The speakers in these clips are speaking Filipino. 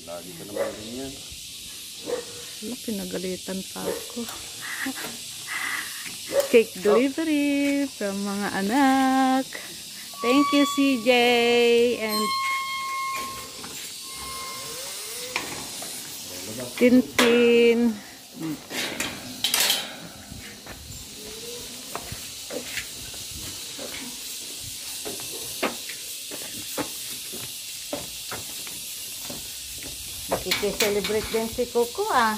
Lagi ka naman rin yan. Wala, pinagalitan pa ako. Cake delivery from mga anak. Thank you, CJ. And Tintin. Nakikiselebrate din si Coco ah.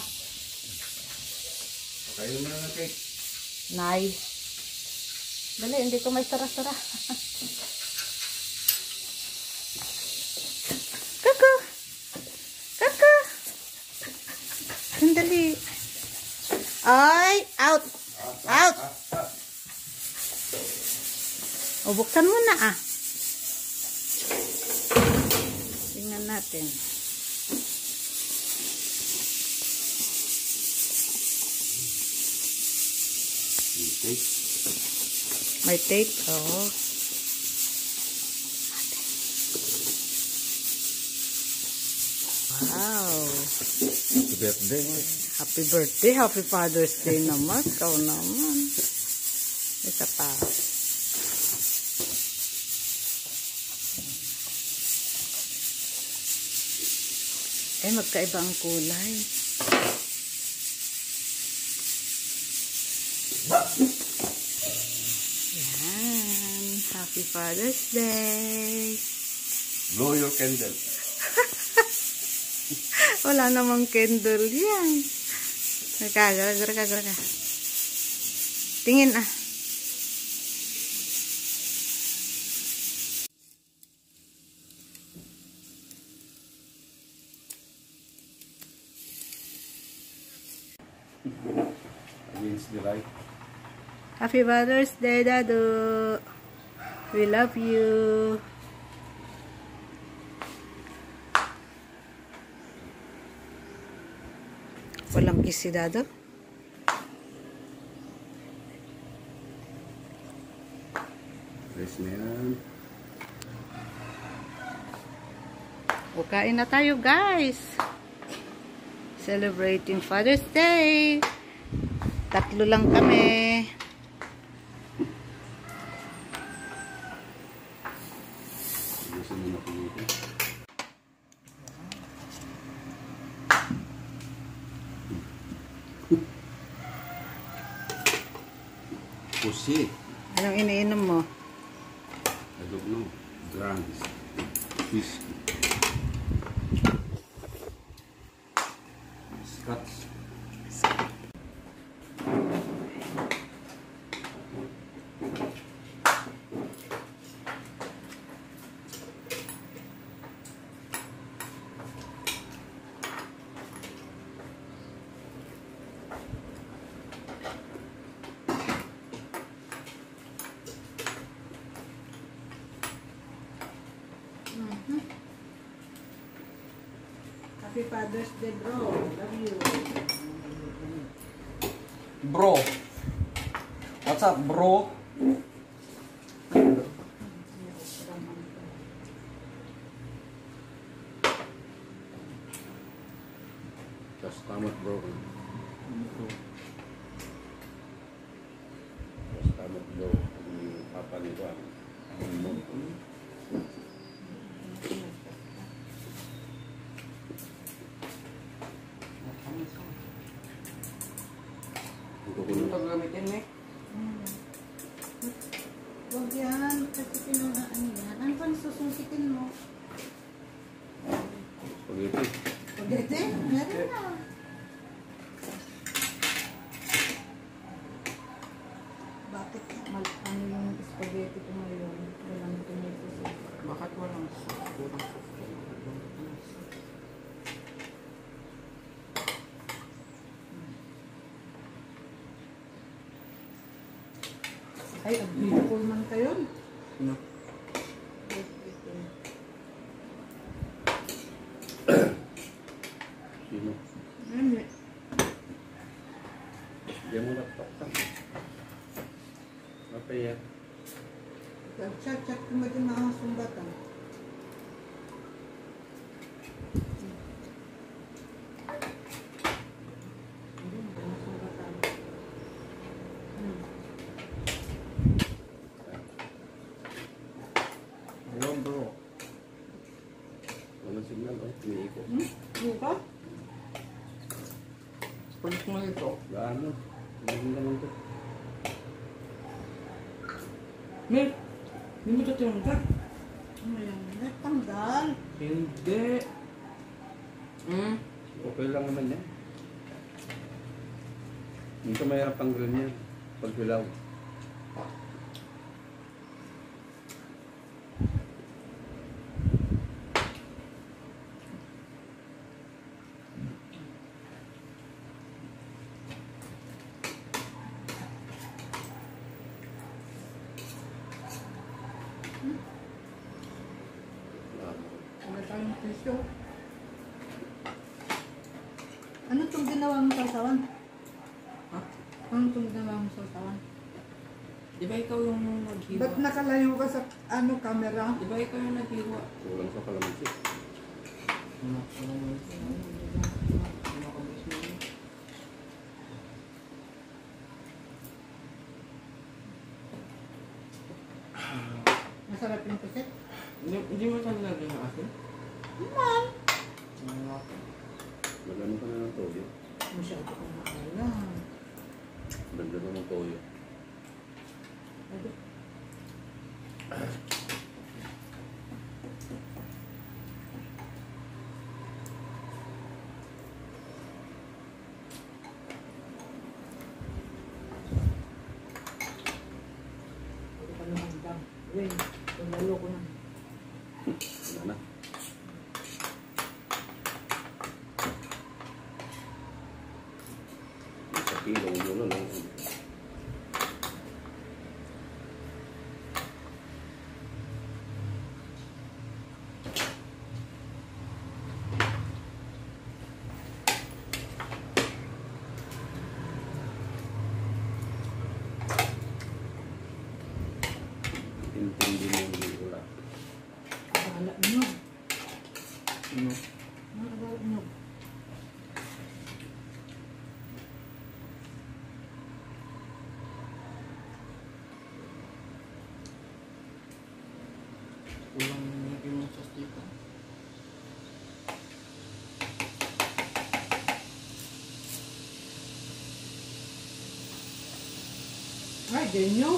Kayo na ng cake. Nice. Dali, hindi ko may sara-sara. Coco! Coco! Sandali. Ay! Out! Out! O, buksan mo na ah. Tingnan natin. Tape. May tape, oh. Wow. Happy birthday. Happy birthday, happy Father's Day naman. Ikaw naman. Isa pa. Eh, magkaiba ang kulay. Yan. Happy Father's Day. Blow your candle. Wala namang candle yan. Gara. Tingin ah. Against the light. Happy Father's Day, Dado. We love you. Walang kiss si Dado. Press na yan. O, kain na tayo, guys. Celebrating Father's Day. 3 lang kami. Gusto mo na pulutin. Pusit. Anong iniinom mo? I don't know. Grands. Whiskey. Scotch. Happy Father's Day, bro. Love you. Bro. What's up, bro? Just tamat, bro. Just tamat, bro. Ang papa nito, Ito gamitin mo eh. Huwag yan. Kasi pinunaan yan. Ano pa susuntikin mo? Spaghetti. Spaghetti? Meron na. Bakit ano yung spaghetti ko ngayon? Walang tomato sauce. Bakit walang kurang sauce? Ay, beautiful man kayo. No. Sino? Ano? Diyan mo laptop ka. Apa ya? Chat ko mo din mga sumbatan. signal, oh. Umiikot. Buka? Palit mo ito. Gaano? Gaano naman ito? Mel, hindi mo ito tinanggal. Ano yan? Natanggal. Hindi. Okay lang naman yan. Hindi ka mahirap tanggalin yan. Pag hilaw. Wala tayong tissue. Ano itong ginawa mo sa usawan? Ha? Ano itong ginawa mo sa usawan? Di ba ikaw yung naghiwa? Ba't nakalayo ka sa camera? Di ba ikaw yung naghiwa? Kulang sa kalamansi. Masarap yung pusit? Hindi mo talaga yung asin? Naman! Magano ka na ng toyo. Masyado kong maalam. Ganda naman toyo. Hindi ka naman dam. Wait, lalo ko na. Wala na. Sa kilong mo lang. Intindi mo yung wala. Bahala nyo. Ano? Bahala nyo. Kulang yung sauce dito. Ay, ganyo.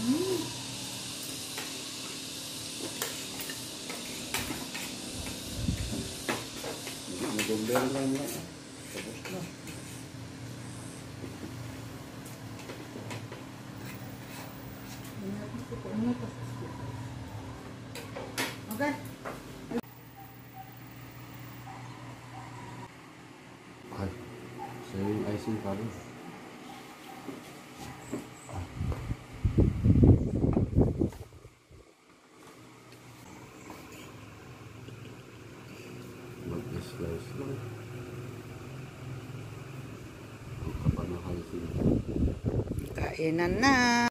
Mag-order lang mo. Tapos na. Okay. Ay, sa'yo yung icing pa rin. Mag-slice lang. Ang kapal na icing. Kainan na.